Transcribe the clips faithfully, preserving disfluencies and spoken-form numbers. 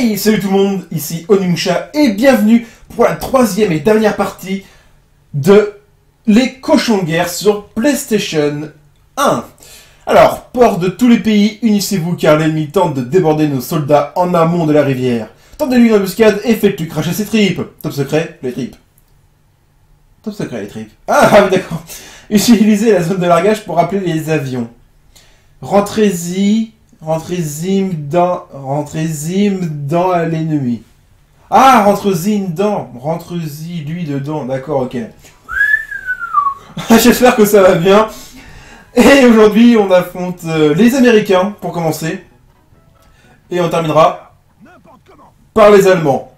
Hey, salut tout le monde, ici Onimusha et bienvenue pour la troisième et dernière partie de Les Cochons de Guerre sur PlayStation un. Alors, port de tous les pays, unissez-vous car l'ennemi tente de déborder nos soldats en amont de la rivière. Tentez-lui une embuscade et faites-lui cracher ses tripes. Top secret, les tripes. Top secret, les tripes. Ah, oui, d'accord. Utilisez la zone de largage pour appeler les avions. Rentrez-y... Rentrez-y dans... Rentrez-y dans l'ennemi. Ah, rentrez-y dedans. Rentrez-y lui dedans. D'accord, ok. J'espère que ça va bien. Et aujourd'hui, on affronte euh, les Américains, pour commencer. Et on terminera par les Allemands.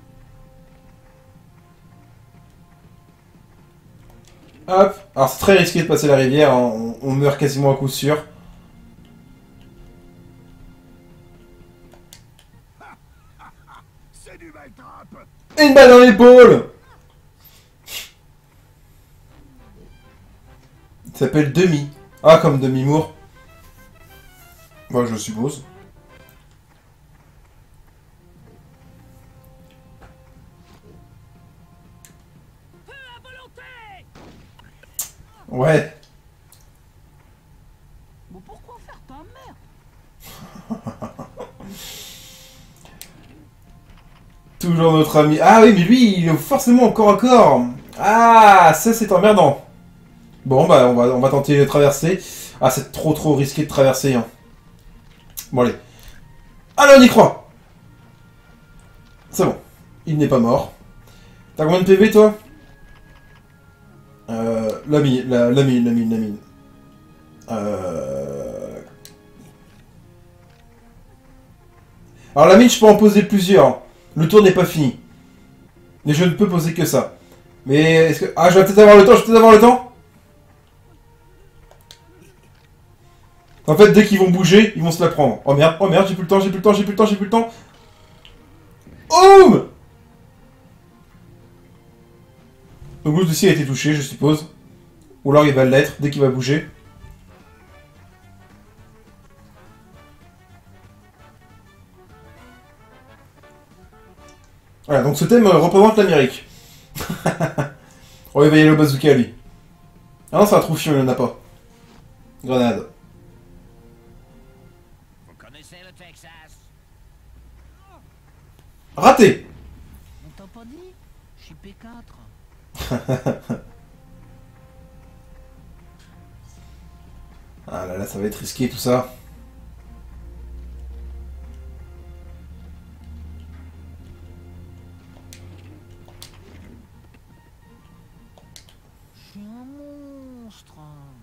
Hop. Alors, c'est très risqué de passer la rivière. Hein. On, on meurt quasiment à coup sûr. Et une balle dans l'épaule. Il s'appelle Demi. Ah, comme Demi-Moore. Moi, je suppose. Ouais. Bon, pourquoi faire ta mère? Toujours notre ami. Ah oui, mais lui, il est forcément encore à corps. Ah, ça c'est emmerdant. Bon, bah, on va, on va tenter de traverser. Ah, c'est trop trop risqué de traverser. Hein. Bon, allez. Allez, on y croit. C'est bon. Il n'est pas mort. T'as combien de P V, toi? Euh... La mine, la, la mine, la mine, la mine. Euh... Alors, la mine, je peux en poser plusieurs. Le tour n'est pas fini. Mais je ne peux poser que ça. Mais est-ce que... Ah, je vais peut-être avoir le temps, je vais peut-être avoir le temps. En fait, dès qu'ils vont bouger, ils vont se la prendre. Oh merde, oh merde, j'ai plus le temps, j'ai plus le temps, j'ai plus le temps, j'ai plus le temps. Oum! Donc lui aussi a été touché, je suppose. Ou alors il va l'être dès qu'il va bouger. Voilà, donc ce thème représente l'Amérique. Oh, il va y aller au bazooka, lui. Ah non, c'est un trou fion, il en a pas. Grenade. Vous connaissez le Texas? Raté. On t'a pas dit? Je suis P quatre. Ah là là, ça va être risqué tout ça. Je suis un monstre.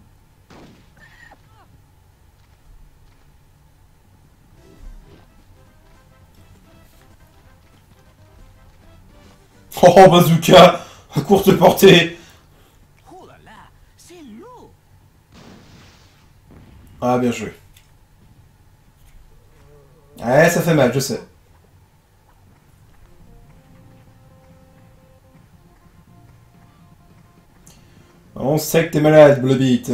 Oh, bazooka à courte portée. Oh là là, c'est lourd. Ah, bien joué. Ouais, ça fait mal, je sais. On sait que t'es malade, Blobit.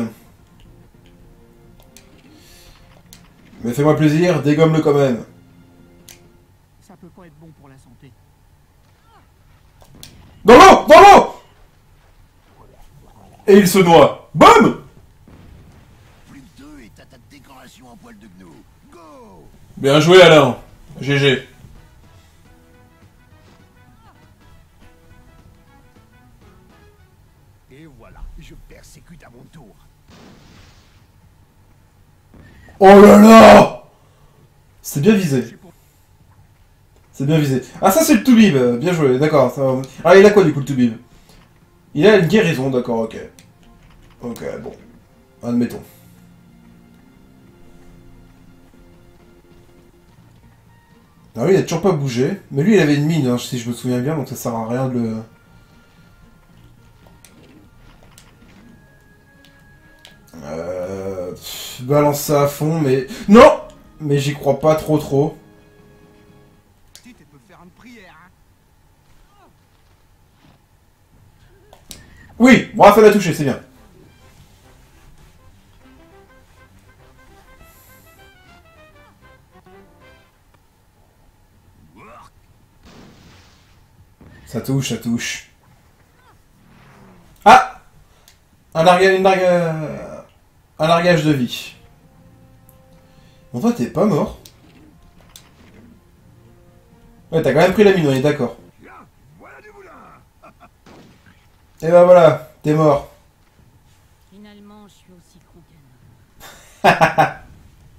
Mais fais-moi plaisir, dégomme-le quand même. Ça peut pas être bon pour la santé. Dans l'eau! Dans l'eau! Et il se noie. Boum! Plus de deux et t'as ta décoration en poil de gnou. Go! Bien joué, Alain. G G. Et voilà, je persécute à mon tour. Oh là là! C'est bien visé. C'est bien visé. Ah, ça c'est le Toubib. Bien joué, d'accord. Ça... Ah, il a quoi du coup le Toubib? Il a une guérison, d'accord, ok. Ok, bon. Admettons. Ah oui, il a toujours pas bougé. Mais lui, il avait une mine, hein, si je me souviens bien, donc ça sert à rien de le... Euh... pff, balance ça à fond, mais... Non! Mais j'y crois pas trop trop. Tu peux faire une prière, hein? Oui! Bon, Raphaël a touché, c'est bien. Wow! Ça touche, ça touche. Ah! Un largage, une larga... un largage de vie. Bon, toi, t'es pas mort. Ouais, t'as quand même pris la mine, on est d'accord. Et ben voilà, t'es mort. Finalement, je suis aussi con qu'un homme.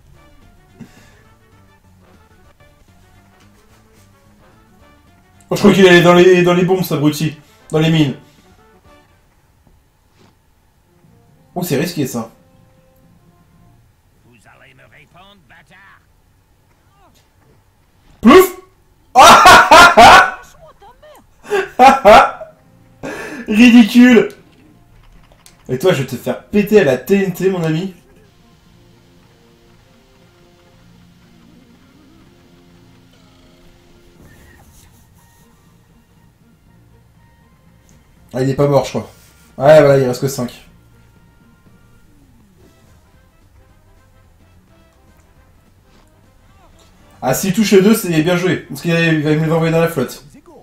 Oh, je crois qu'il allait dans les, dans les bombes, ça abruti. Dans les mines. Oh, c'est risqué, ça. Vous allez me répondre, bâtard. Plouf! Ridicule! Et toi, je vais te faire péter à la T N T, mon ami. Ah, il est pas mort, je crois. Ouais, voilà, il reste que cinq. Ah, s'il touche les deux, c'est bien joué. Parce qu'il va me les envoyer dans la flotte.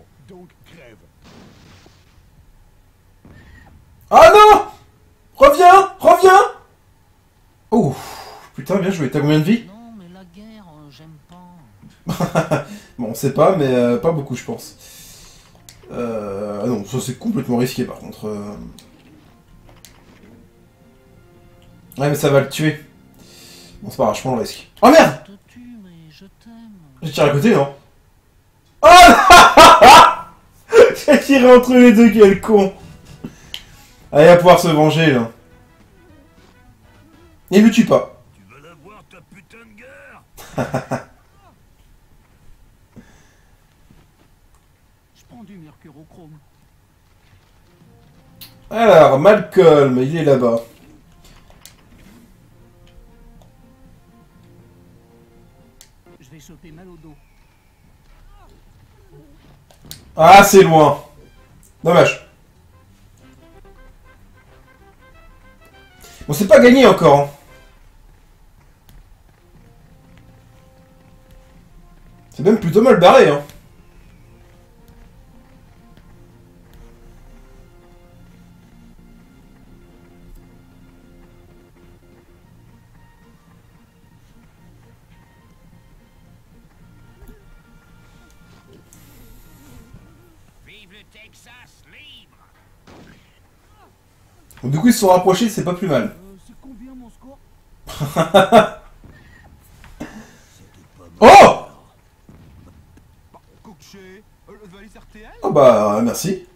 Ah non! Reviens! Reviens! Oh, putain, bien joué. T'as combien de vie? Non, mais la guerre, euh, j'aime pas. Bon, on sait pas, mais euh, pas beaucoup, je pense. Euh... Ah non, ça c'est complètement risqué, par contre. Euh... Ouais, mais ça va le tuer. Bon, c'est pas grave, je prends le risque. Oh merde! Je te tue, mais je t'aime. J'ai tiré à côté, non? Oh! J'ai tiré entre les deux, quel con! Allez, il va pouvoir se venger, là. Et il le tue pas. Tu veux la voir, ta putain de guerre? Je prends du mercurochrome. Alors, Malcolm, il est là-bas. Je vais choper mal au dos. Ah, c'est loin. Dommage. Bon, c'est pas gagné encore. Hein. C'est même plutôt mal barré. Hein. Vive le Texas libre! Donc, du coup, ils se sont rapprochés, c'est pas plus mal. Euh, c'est combien mon score? Oh! R T L? Oh bah, merci.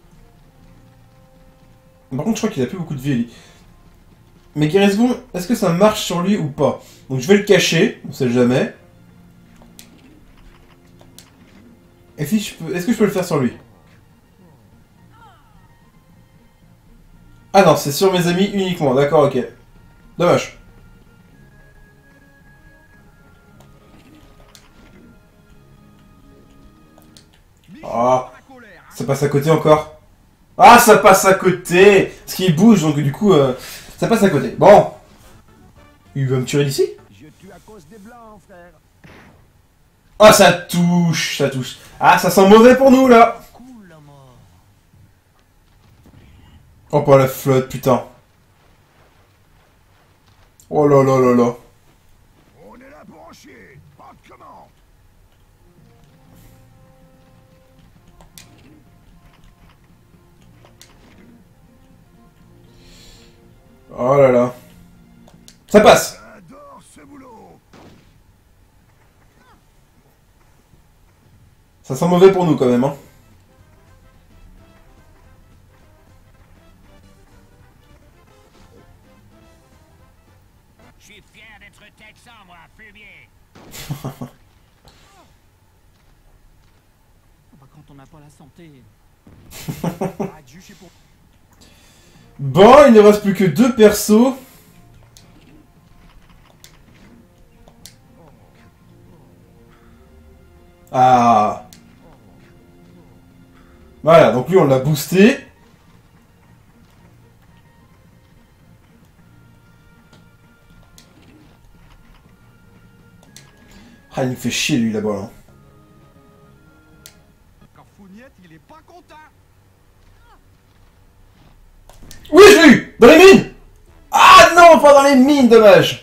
Par contre, je crois qu'il a plus beaucoup de vie, lui. Mais Guérisgon, est-ce que ça marche sur lui ou pas? Donc je vais le cacher, on sait jamais. Et si je peux... Est-ce que je peux le faire sur lui? Ah non, c'est sur mes amis uniquement, d'accord, ok. Dommage. Ah, ça passe à côté encore. Ah, ça passe à côté. Parce qu'il bouge, donc du coup, euh, ça passe à côté. Bon. Il va me tuer d'ici? Je tue à cause des blancs, frère. Ah, ça touche, ça touche. Ah, ça sent mauvais pour nous, là. Cool la mort. Oh, pas la flotte, putain. Oh là là là là. On est là pour en chier. Pas de commande. Oh là là. Ça passe. J'adore ce boulot. Ça sent mauvais pour nous, quand même, hein. Je suis fier d'être texan, moi, fumier. Bah, quand on n'a pas la santé. Bon, il ne reste plus que deux persos. Ah. Voilà, donc lui on l'a boosté. Ah, il me fait chier lui là-bas. Hein. Quand Founiette, il est pas content. Dans les mines! Ah non, pas dans les mines, dommage!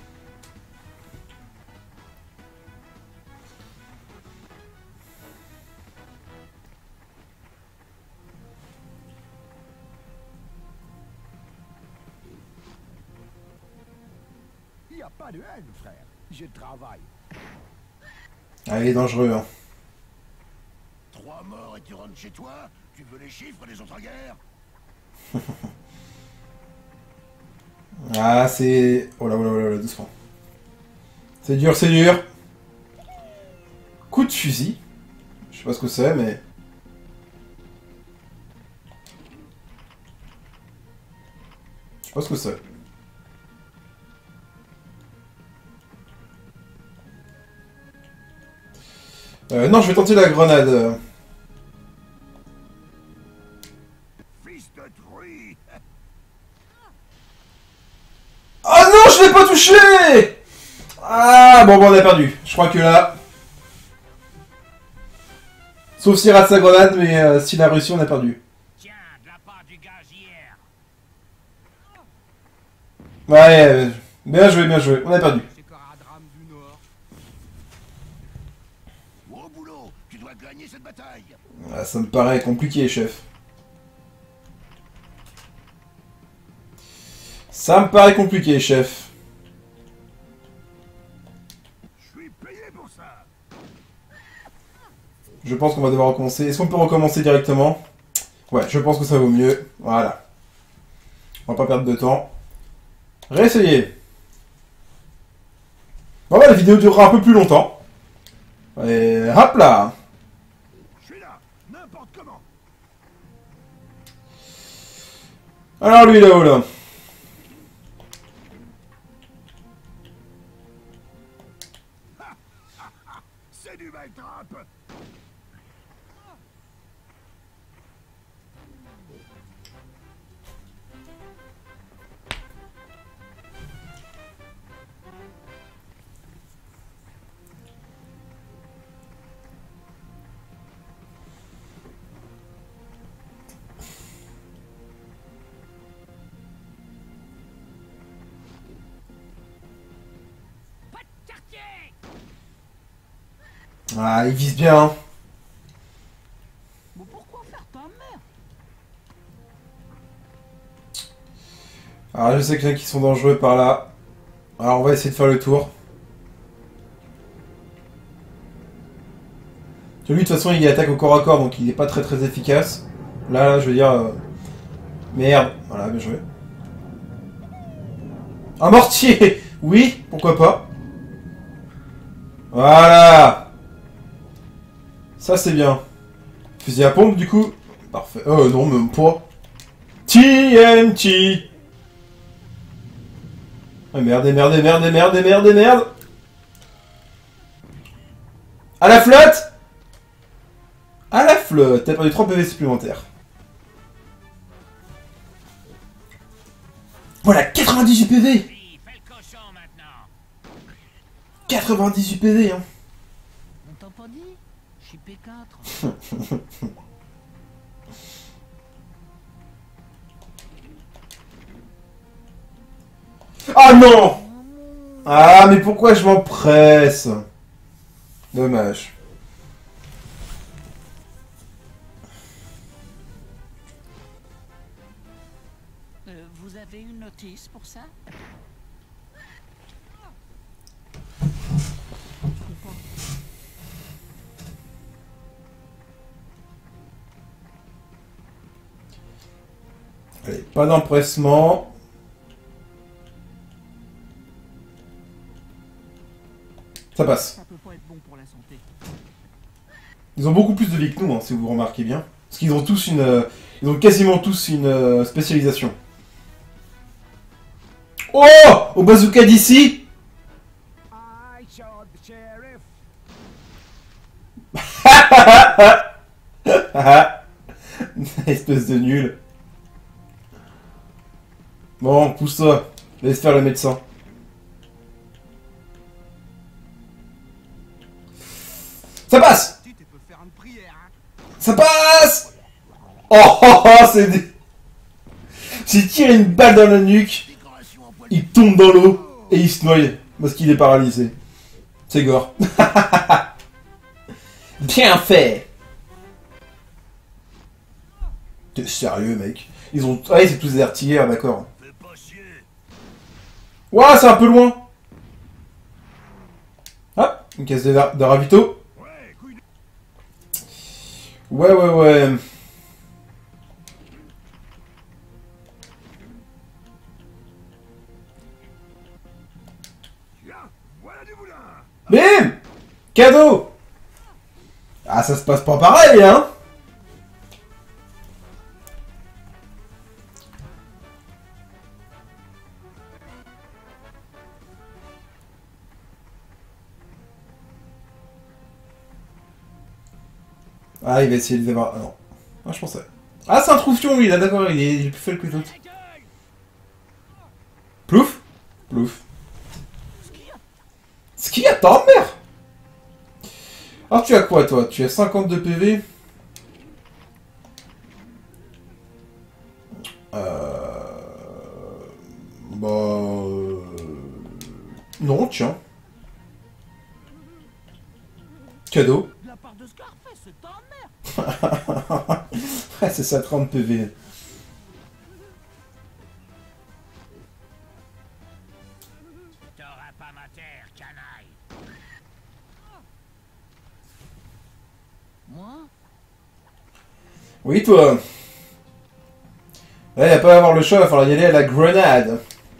Y a pas de haine, frère. Je travaille. Ah, il est dangereux, hein. Trois morts et tu rentres chez toi? Tu veux les chiffres des autres guerres? Ah, c'est... Oh là, oh là, oh là, oh là, doucement. C'est dur, c'est dur. Coup de fusil. Je sais pas ce que c'est, mais... Je sais pas ce que c'est. Euh, non, je vais tenter la grenade. Fils de truie! Ah non, je l'ai pas touché! Ah, bon, bon, on a perdu. Je crois que là... Sauf s'il rate sa grenade, mais euh, s'il a réussi, on a perdu. Tiens, de la part du gaz hier. Ouais, euh, bien joué, bien joué. On a perdu. C'est Caradram du Nord. Au boulot, tu dois gagner cette bataille. Ah, ça me paraît compliqué, chef. Ça me paraît compliqué, chef. Je suis payé pour ça. Je pense qu'on va devoir recommencer. Est-ce qu'on peut recommencer directement? Ouais, je pense que ça vaut mieux. Voilà. On va pas perdre de temps. Réessayez. Bon, bah, la vidéo durera un peu plus longtemps. Et hop là. Je suis là, n'importe comment. Alors lui là-haut là. C'est du maltrape. Pas de quartier. Ah, il vise bien. Hein. Mais pourquoi faire ta mère? Alors je sais qu'il y en a qui sont dangereux par là. Alors on va essayer de faire le tour. Lui de toute façon il attaque au corps à corps donc il n'est pas très très efficace. Là, là je veux dire... Euh... Merde. Voilà, bien joué. Un mortier. Oui, pourquoi pas. Voilà. Ça c'est bien. Fusil à pompe du coup. Parfait. Oh non, même pas. T N T. Oh merde, merde, merde, merde, merde, merde. À la flotte. À la flotte. T'as perdu trois P V supplémentaires. Voilà, quatre-vingt-dix-huit P V. Oui, fais le cochon maintenant. quatre-vingt-dix-huit P V, hein. On t'a pas dit? Je suis P quatre. Ah non. Ah, mais pourquoi je m'empresse? Dommage. Euh, vous avez une notice pour ça? Allez, pas d'empressement. Ça passe. Ça peut pas être bon pour la santé. Ils ont beaucoup plus de vie que nous, hein, si vous remarquez bien. Parce qu'ils ont tous une... euh, ils ont quasiment tous une euh, spécialisation. Oh! Au bazooka d'ici! I shot the sheriff. Espèce de nul. Bon, pousse-toi. Laisse faire le médecin. Ça passe! Tu peux faire une prière, hein? Ça passe! Oh, oh, oh, c'est... dé- S'il tire une balle dans la nuque, Décoration en poil il tombe dans l'eau et il se noie parce qu'il est paralysé. C'est gore. Bien fait. T'es sérieux, mec? Ils ont... Ah, c'est tous des artilleurs, d'accord. Fais pas chier. Ouah, c'est un peu loin. Hop, une caisse de, de ravito. Ouais, couille de... Ouais, ouais, ouais. Tiens, voilà du boulin. Bim! Cadeau! Ah, ça se passe pas pareil, hein? Ah, il va essayer de voir. Ah non. Ah, je pensais. Ah, c'est un troufion, lui, là, d'accord, il est, il est plus faible que l'autre. Plouf? Plouf. Ce qu'il y a, ta mère! Alors, tu as quoi, toi? Tu as cinquante-deux P V? Euh... Bah... euh, Non, tiens. Cadeau. De la part de Scarface, c'est ta mère. Ouais, c'est ça, trente P V. T'auras pas ma terre, canaille. Moi? Oui, toi. Ouais, il va pas avoir le choix, il va falloir y aller à la grenade.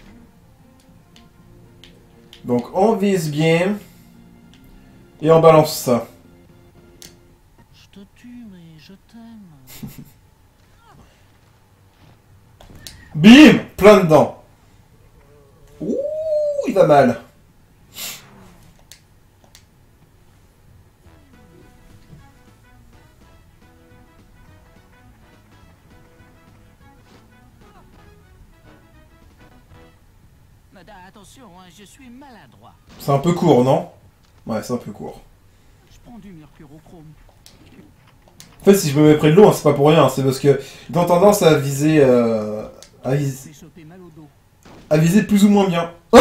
Donc, on vise bien. Et on balance ça. Je te tue, mais je t'aime. Bim! Plein dedans. Ouh, il va mal. Mada, attention, hein, je suis maladroit. C'est un peu court, non? Ouais, c'est un peu court. Je prends du mercurochrome. En fait, si je me mets près de l'eau, hein, c'est pas pour rien. C'est parce que ils ont tendance à viser... Euh, à, vis- J'ai chopé mal au dos. à viser plus ou moins bien. Oh.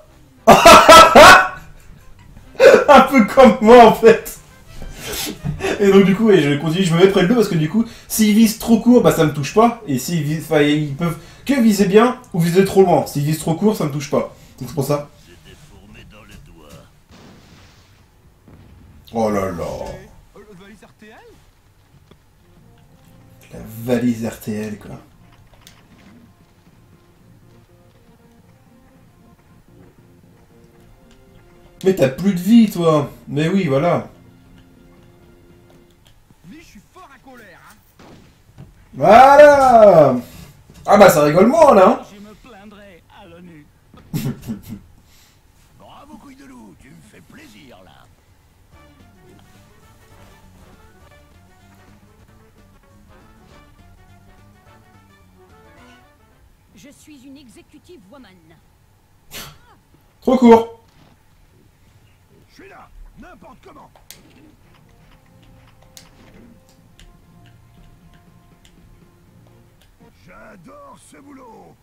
Un peu comme moi, en fait. Et donc, du coup, ouais, je continue, je me mets près de l'eau parce que du coup, s'ils visent trop court, bah ça me touche pas. Et s'ils visent... Enfin, ils peuvent que viser bien ou viser trop loin. S'ils visent trop court, ça me touche pas. Donc c'est pour ça. J'ai déformé dans le doigt. Oh là là. Valise R T L? La valise R T L, quoi. Mais t'as plus de vie, toi. Mais oui, voilà. Mais je suis fort à colère, hein. Voilà. Ah bah ça rigole moins, là. Hein. Je me plaindrai à l'ONU. Bravo, couille de loup, tu me fais plaisir, là. Je suis une executive woman. Trop court. Je suis là, n'importe comment. J'adore ce boulot.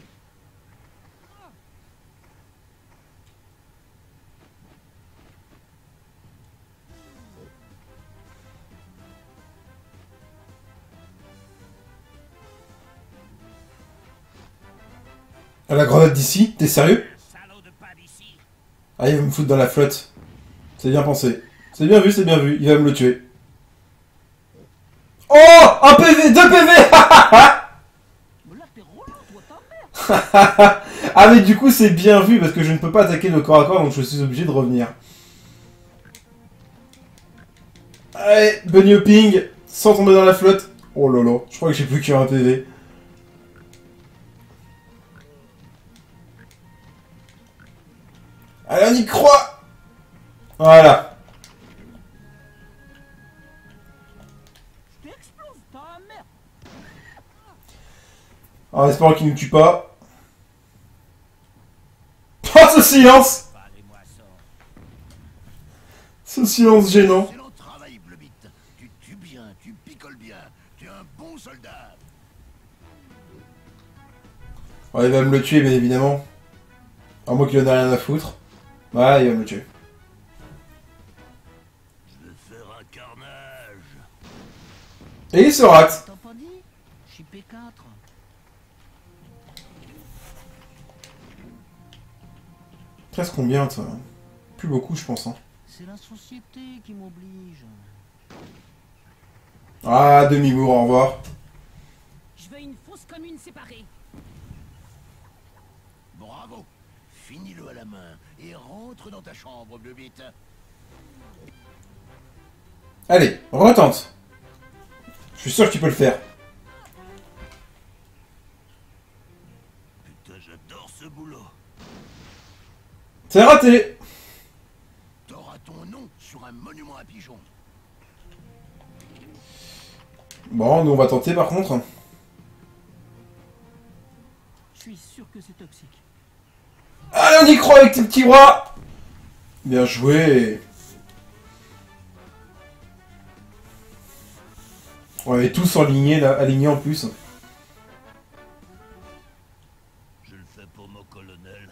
À la grenade d'ici, t'es sérieux? Salaud de pas d'ici. Ah, il va me foutre dans la flotte. C'est bien pensé. C'est bien vu, c'est bien vu. Il va me le tuer. Oh, un P V, deux P V. Mais là, t'es relou, toi, ta mère. Ah mais du coup c'est bien vu parce que je ne peux pas attaquer le corps à corps donc je suis obligé de revenir. Allez, bunny hopping, sans tomber dans la flotte. Oh lolo, je crois que j'ai plus qu'un P V. Allez, on y croit. Voilà. Je t'explose, ta mère. En espérant qu'il ne tue pas. Oh ce silence. Pas les moissons. Ce silence gênant. Excellent travail, Blobit. Tu tues bien, tu picoles bien. Tu es un bon soldat. Oh, il va me le tuer, bien évidemment. À moins qu'il en ait rien à foutre. Ouais, il va me le tuer. Je vais faire un carnage. Et il se rate. T'as pas dit? Je suis P quatre. Il reste combien, toi? Plus beaucoup, je pense. Hein. C'est la société qui m'oblige. Ah, demi-bourg, au revoir. Je veux une fausse commune séparée. Bravo. Finis-le à la main et rentre dans ta chambre, bleu bite. Allez, retente. Je suis sûr que tu peux le faire. Putain, j'adore ce boulot. C'est raté. T'auras ton nom sur un monument à pigeons. Bon, nous on va tenter par contre. Je suis sûr que c'est toxique. Allez, on y croit avec tes petits bras. Bien joué. On est tous alignés, là, alignés en plus. Je le fais pour mon colonel.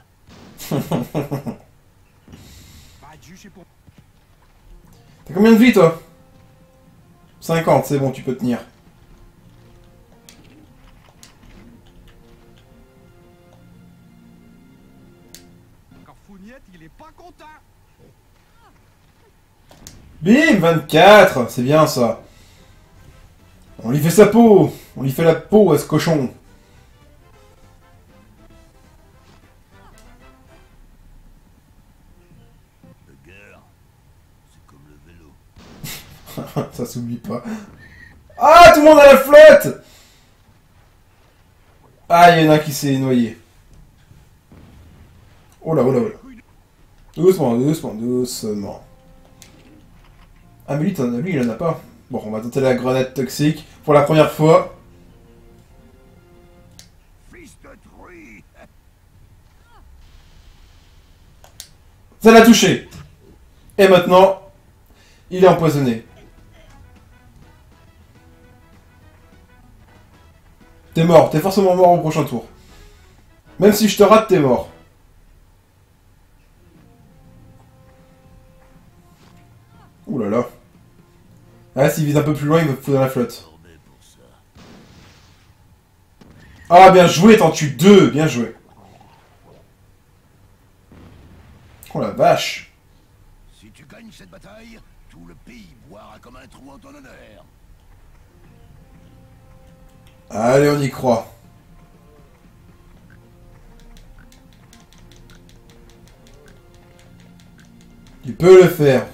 T'as combien de vie, toi? cinquante, c'est bon, tu peux tenir. Carfouniette, il est pas content. Bim, vingt-quatre, c'est bien ça. On lui fait sa peau. On lui fait la peau à ce cochon. La guerre, c'est comme le vélo. Ça s'oublie pas. Ah, tout le monde a la flotte. Ah, il y en a un qui s'est noyé. Oh là, oh là, oh là. Doucement, doucement, doucement. Ah, mais lui, t'en as- lui, il en a pas. Bon, on va tenter la grenade toxique pour la première fois. Fils de truie. Ça l'a touché. Et maintenant, il est empoisonné. T'es mort, t'es forcément mort au prochain tour. Même si je te rate, t'es mort. Ouh là là. Ah, s'il vise un peu plus loin, il va me foutre dans la flotte. Formé pour ça. Ah, bien joué, t'en tues deux, bien joué. Oh la vache. Si tu gagnes cette bataille, tout le pays boira comme un trou en ton honneur. Allez, on y croit. Tu peux le faire.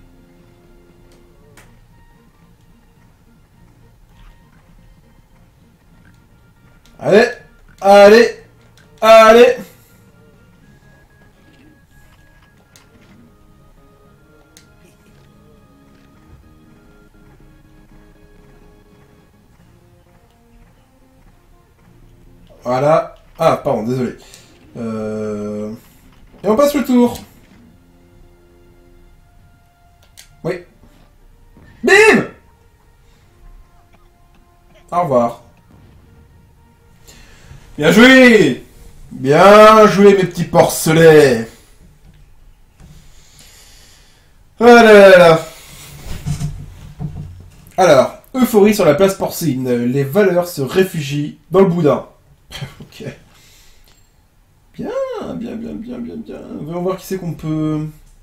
Allez, allez, allez. Voilà. Ah, pardon, désolé. Euh... Et on passe le tour. Oui. Bim! Au revoir. Bien joué! Bien joué, mes petits porcelets! Ah là là là. Alors, euphorie sur la place porcine. Les valeurs se réfugient dans le boudin. Ok. Bien, bien, bien, bien, bien, bien. Voyons voir qui c'est qu'on peut...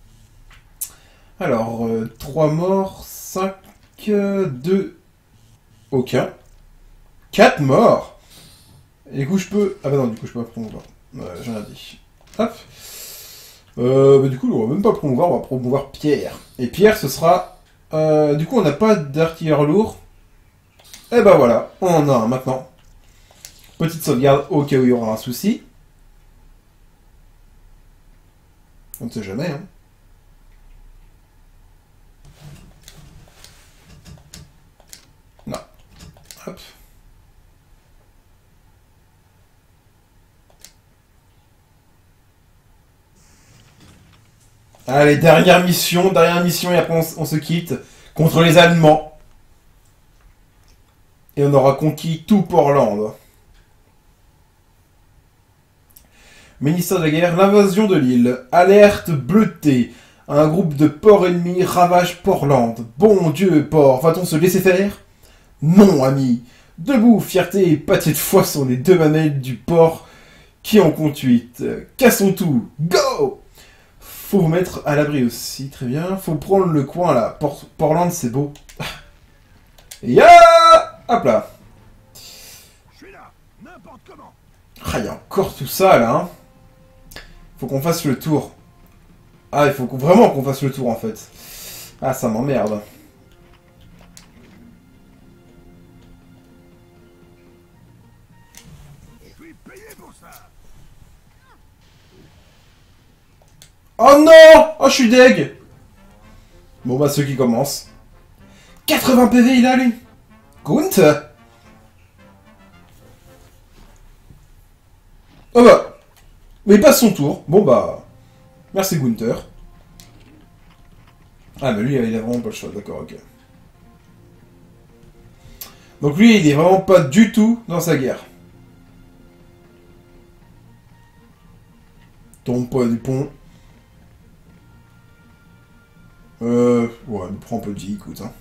Alors, euh, trois morts, cinq, deux... Aucun. quatre morts. Et du coup, je peux... Ah bah non, du coup, je peux pas promouvoir. Ouais, j'ai rien dit. Hop. Euh, bah du coup, on va même pas promouvoir, on va promouvoir Pierre. Et Pierre, ce sera... Euh, du coup, on n'a pas d'artilleur lourd. Et bah voilà, on en a un maintenant. Petite sauvegarde au cas où il y aura un souci. On ne sait jamais, hein. Non. Hop. Allez, dernière mission, dernière mission et après on, on se quitte contre les Allemands. Et on aura conquis tout Portland. Ministère de la guerre, l'invasion de l'île. Alerte bleutée. Un groupe de porcs ennemis ravage Portland. Bon Dieu, porc, va-t-on se laisser faire? Non, ami. Debout, fierté et pâté de foie sont les deux mamelles du porc qui en compte huit. Cassons tout. Go! Faut vous mettre à l'abri aussi, très bien. Faut prendre le coin là. Port Portland, c'est beau. Ya! Hop là. Je suis là, n'importe comment. Ah, il y a encore tout ça là. Hein. Faut qu'on fasse le tour. Ah, il faut qu'on- vraiment qu'on fasse le tour en fait. Ah, ça m'emmerde. Je suis payé pour ça. Oh non! Oh, je suis deg! Bon, bah, ceux qui commencent. quatre-vingts P V, il a, lui! Gunther! Oh bah! Mais il passe son tour. Bon, bah... Merci, Gunther. Ah, bah, lui, il a vraiment pas le choix. D'accord, ok. Donc, lui, il est vraiment pas du tout dans sa guerre. Tombe pas du pont. Euh... Ouais, il prend un peu de vie, écoute, hein.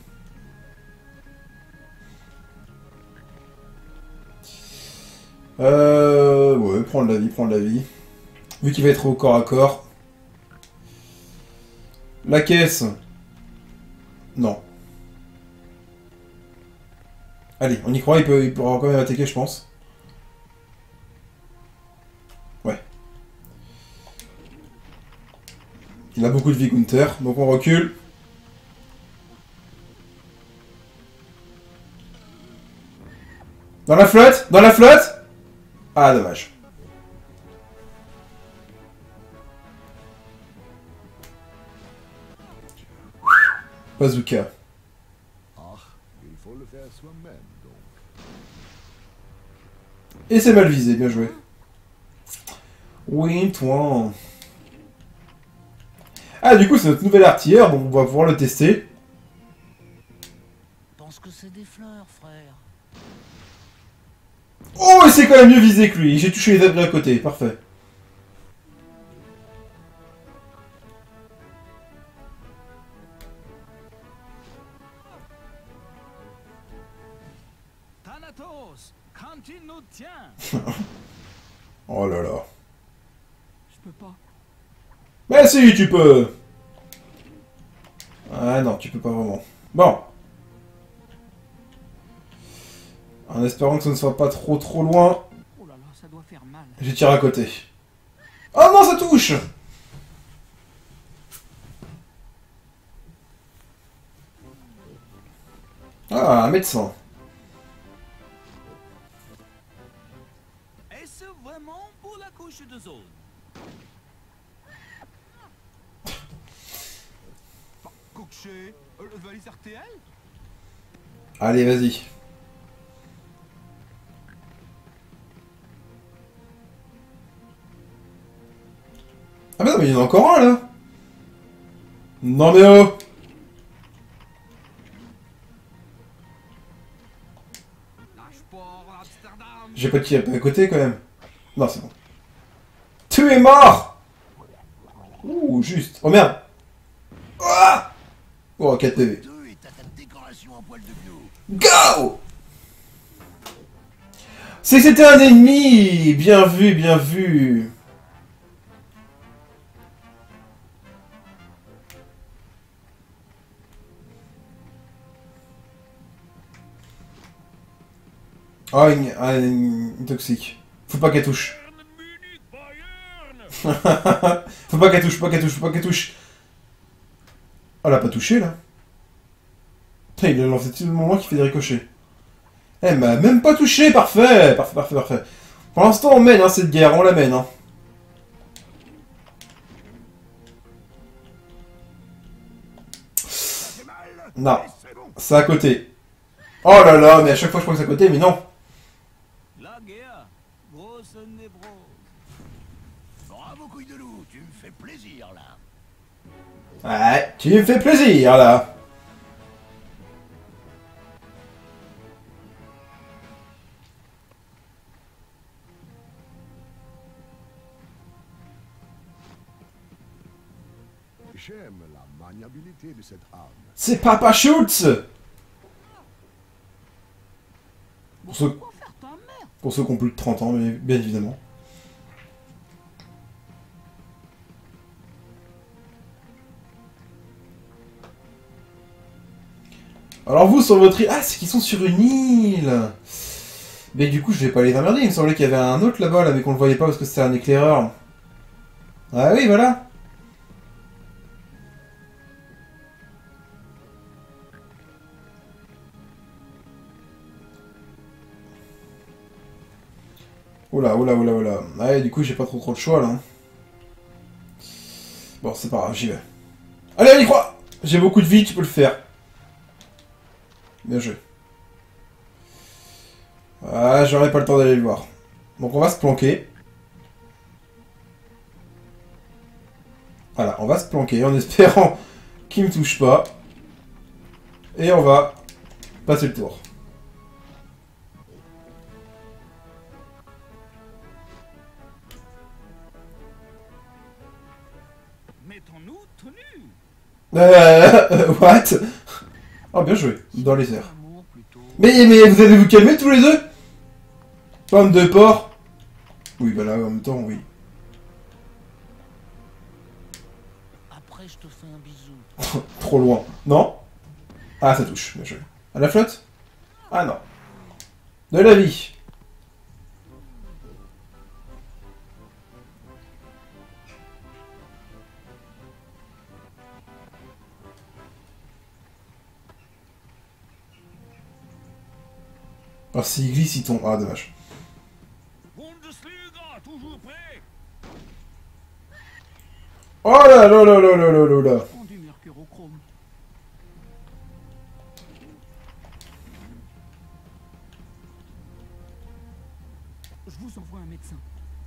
Euh... Ouais, prendre la vie, prendre la vie. Vu qu'il va être au corps à corps. La caisse. Non. Allez, on y croit, il, peut, il pourra quand même attaquer, je pense. Ouais. Il a beaucoup de vie, Gunther, donc on recule. Dans la flotte? Dans la flotte? Ah, dommage. Bazooka. Ach, il faut le faire soi-même, donc. Et c'est mal visé, bien joué. Oui, toi. Ah, du coup, c'est notre nouvel artilleur, donc on va pouvoir le tester. Pense que c'est des fleurs, frère. Oh, et c'est quand même mieux visé que lui. J'ai touché les abris à côté, parfait. Thanatos, quand il nous tient. Oh là là. Je peux pas. Mais si, tu peux. Ah non, tu peux pas vraiment. Bon. En espérant que ce ne soit pas trop trop loin, Oh là là, ça doit faire mal. je tire à côté. Oh non, ça touche! Ah, un médecin. Est-ce vraiment pour la couche de zone? Cookché, euh, le valise R T L. Allez, vas-y. Ah mais non, mais il y en a encore un, là. Non mais oh. Lâche port, Amsterdam. J'ai pas tiré à côté, quand même. Non, c'est bon. Tu es mort. Ouh, juste. Oh merde. Ah oh, quatre P V. Deux est à ta décoration en poil de gnou. Go! C'est que c'était un ennemi. Bien vu, bien vu. Oh, une, ah, une, une toxique. Faut pas qu'elle touche. Faut pas qu'elle touche, faut pas qu'elle touche, faut pas qu'elle touche. Oh, elle a pas touché, là. Putain, il a lancé tout le moment qui fait des ricochets. Elle m'a même pas touché, parfait. Parfait, parfait, parfait. Pour l'instant, on mène hein, cette guerre, on la mène. Hein. C'est mal. Non, mais c'est bon. c'est à côté. Oh là là, mais à chaque fois je crois que c'est à côté, mais non. La guerre, grosse névrose. Bravo, couille de loup, tu me fais plaisir, là. Ouais, tu me fais plaisir, là. qualité de cette arme. C'est Papa Schultz. Pour ceux, Quoi faire ta mère? pour ceux qui ont plus de trente ans, mais bien évidemment. Alors vous, sur votre île... Ah, c'est qu'ils sont sur une île. Mais du coup, je vais pas les emmerder. Il me semblait qu'il y avait un autre là-bas, là, mais qu'on le voyait pas parce que c'était un éclaireur. Ah oui, voilà. Oula, oula, oula, oula. Ouais, du coup, j'ai pas trop trop de choix, là. Bon, c'est pas grave, j'y vais. Allez, on y croit. J'ai beaucoup de vie, tu peux le faire. Bien joué. Ah, j'aurais pas le temps d'aller le voir. Donc on va se planquer. Voilà, on va se planquer en espérant qu'il me touche pas. Et on va passer le tour. Mettons-nous tenus. Euh... What? Oh, bien joué. Dans les airs. Amour plutôt. Mais, mais vous allez vous calmer tous les deux? Pomme de porc. Oui, bah là, en même temps, oui. Après, je te fais un bisou. Trop loin. Non? Ah, ça touche. Bien joué. À la flotte? Ah non. De la vie. Alors s'il glisse, il tombe. Ah, dommage. Bundesliga, toujours prêt. Oh là là là là là là là là. Prends du mercurochrome. Je vous envoie un médecin.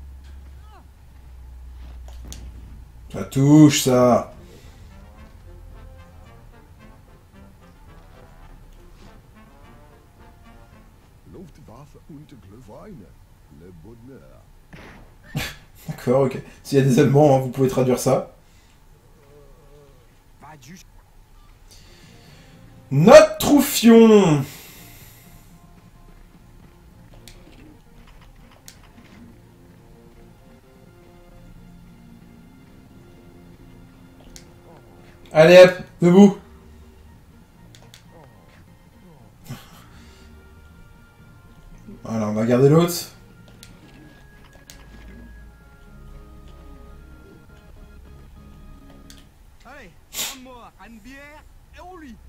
Ça touche, ça. Luftwaffe und Glühwein. Le bonheur. D'accord, ok. S'il y a des Allemands, hein, vous pouvez traduire ça. Va du Notre troufion. Allez hop, debout. Voilà, on va garder l'autre. Allez, un mort, une bière et au lit.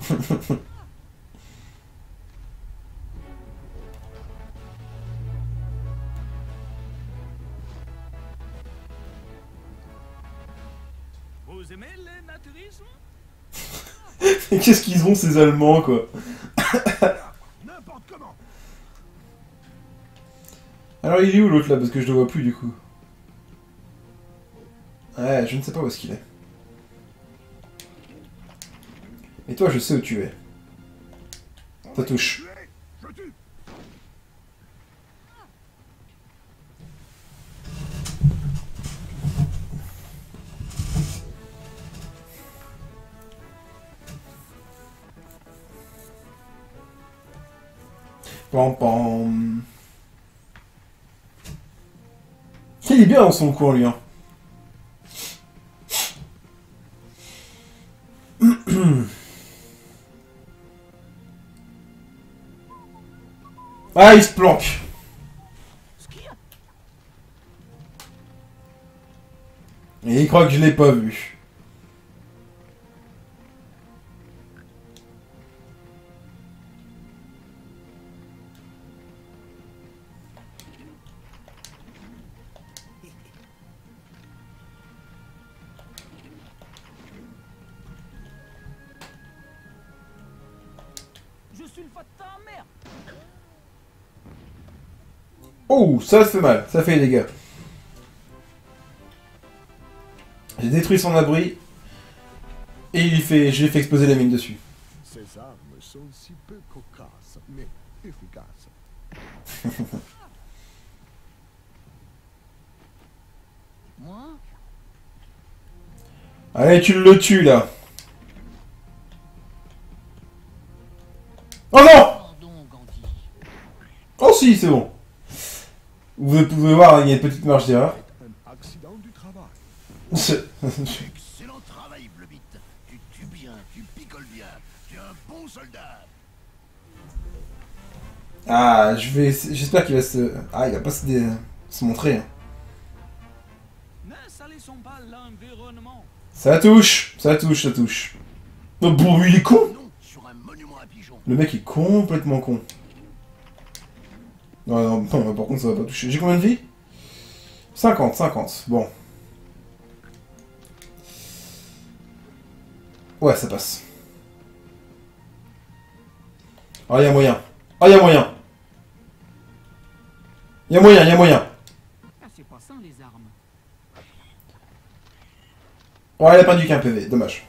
Vous aimez le naturisme? Qu'est-ce qu'ils ont ces Allemands, quoi? N'importe comment. Alors il est où l'autre là? Parce que je le vois plus du coup. Ouais, je ne sais pas où est-ce qu'il est. Et toi, je sais où tu es. Ça touche. Tuer, je tue. Pam pam. Il est bien dans son coin, lui. Hein. Ah, il se planque. Ce qu'il y a. Et il croit que je l'ai pas vu. Je suis le fat de ta mère. Oh, ça fait mal. Ça fait des dégâts. J'ai détruit son abri. Et il fait, je lui ai fait exploser la mine dessus. Ces armes sont si peu cocasses, mais efficaces. Moi, Allez, tu le tues, là. Oh non! Pardon, Gandhi. Oh si, c'est bon. Vous pouvez voir, il y a une petite marge d'erreur. Un accident du travail. C'est- Excellent travail, Blobit. Tu tues bien, tu picoles bien. Tu es un bon soldat. Ah, je vais... J'espère qu'il va se... Ah, il va pas se, dé- se montrer. hein. Ne salissons pas l'environnement. Ça touche, ça touche, ça touche. Oh, bon, il est con. Non, sur un monument à pigeons. Le mec est complètement con. Non, non, non, par contre, ça va pas toucher. J'ai combien de vie? cinquante, cinquante. Bon. Ouais, ça passe. Ah, y'a moyen. Ah, y'a moyen. Y'a moyen, y'a moyen. Ah, c'est pas ça, les armes. Ouais, il a perdu qu'un P V, dommage.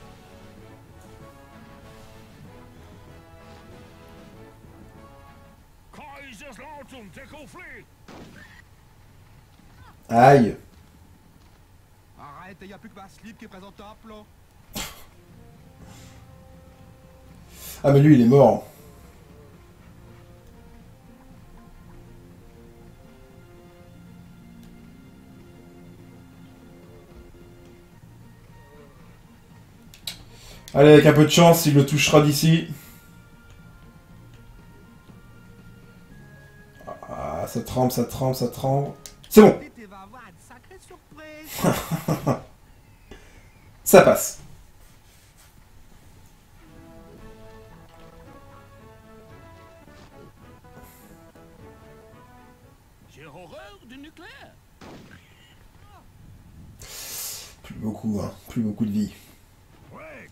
Aïe. Arrête, y a plus que ma slip qui est présentable, là. Ah, mais lui, il est mort. Allez, avec un peu de chance, il le touchera d'ici. Ah, ça tremble, ça tremble, ça tremble. C'est bon, Tu vas avoir une sacrée surprise. ça passe. J'ai horreur du nucléaire. Plus beaucoup, hein. Plus beaucoup de vie. Ouais.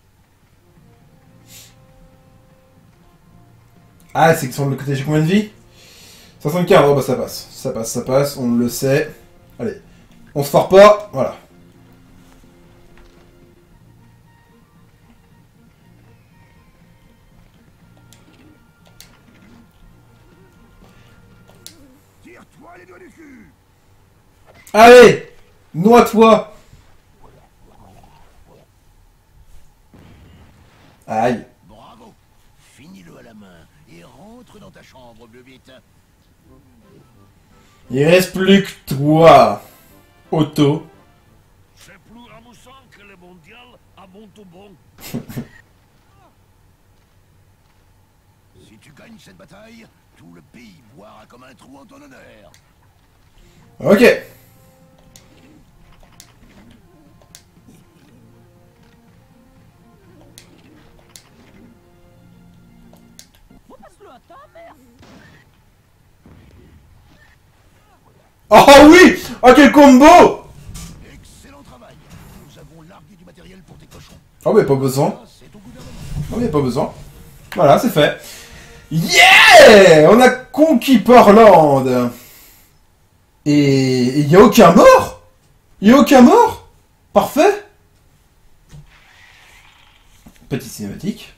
Ah, c'est que sur le côté, j'ai combien de vie? soixante-quinze, oh bah ça passe. Ça passe, ça passe, on le sait. Allez, on se fort pas, voilà. Tire-toi les doigts du cul. Allez, noie-toi. Aïe. Bravo. Finis-le à la main et rentre dans ta chambre, Blobit. Il reste plus que toi, Otto. C'est plus amusant que le mondial à Montauban. Si tu gagnes cette bataille, tout le pays boira comme un trou en ton honneur. Ok. Repasse-le à ta mère. Oh oui. Oh quel combo. Excellent travail. Nous avons largué du matériel pour tes cochons. Oh mais pas besoin. Ça, c'est au gouvernement. Oh mais pas besoin. Voilà, c'est fait. Yeah. On a conquis Portland. Et il y a aucun mort. Il y a aucun mort. Parfait. Petite cinématique.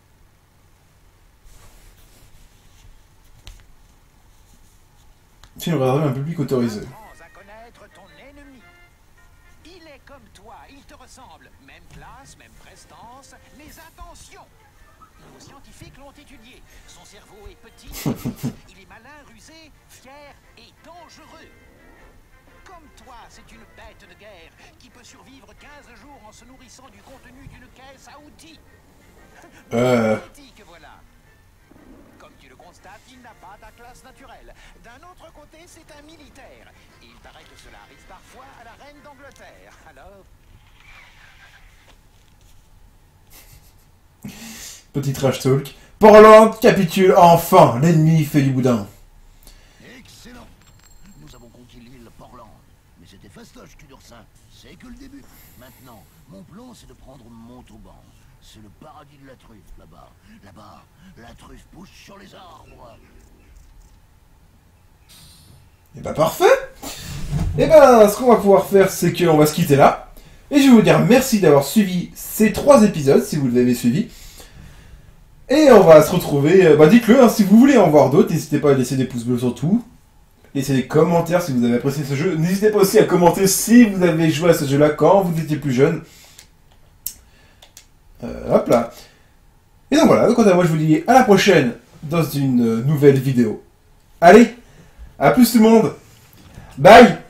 Film réservé à un public autorisé. Apprends à connaître ton ennemi. Il est comme toi, il te ressemble. Même classe, même prestance, mais attention. Nos scientifiques l'ont étudié. Son cerveau est petit, il est malin, rusé, fier et dangereux. Comme toi, c'est une bête de guerre qui peut survivre quinze jours en se nourrissant du contenu d'une caisse à outils. Euh... Que voilà. Comme tu le constates, il n'a pas d'atlas naturel. D'un autre côté, c'est un militaire. Il paraît que cela arrive parfois à la reine d'Angleterre. Alors, Petit trash talk. Portland capitule enfin. L'ennemi fait du boudin. Excellent. Nous avons conquis l'île Portland. Mais c'était fastoche, Tudorsin. C'est que le début. Maintenant, mon plan, c'est de prendre Montauban. C'est le paradis de la truffe, là-bas. Là-bas, la truffe pousse sur les arbres. Et bah parfait. Et ben ce qu'on va pouvoir faire, c'est qu'on va se quitter là. Et je vais vous dire merci d'avoir suivi ces trois épisodes, si vous l'avez suivi. Et on va se retrouver... euh, Bah dites-le, hein, si vous voulez en voir d'autres, n'hésitez pas à laisser des pouces bleus surtout. Laissez des commentaires si vous avez apprécié ce jeu. N'hésitez pas aussi à commenter si vous avez joué à ce jeu-là quand vous étiez plus jeune. Euh, hop là. Et donc voilà, donc quant à moi je vous dis à la prochaine dans une nouvelle vidéo. Allez, à plus tout le monde. Bye.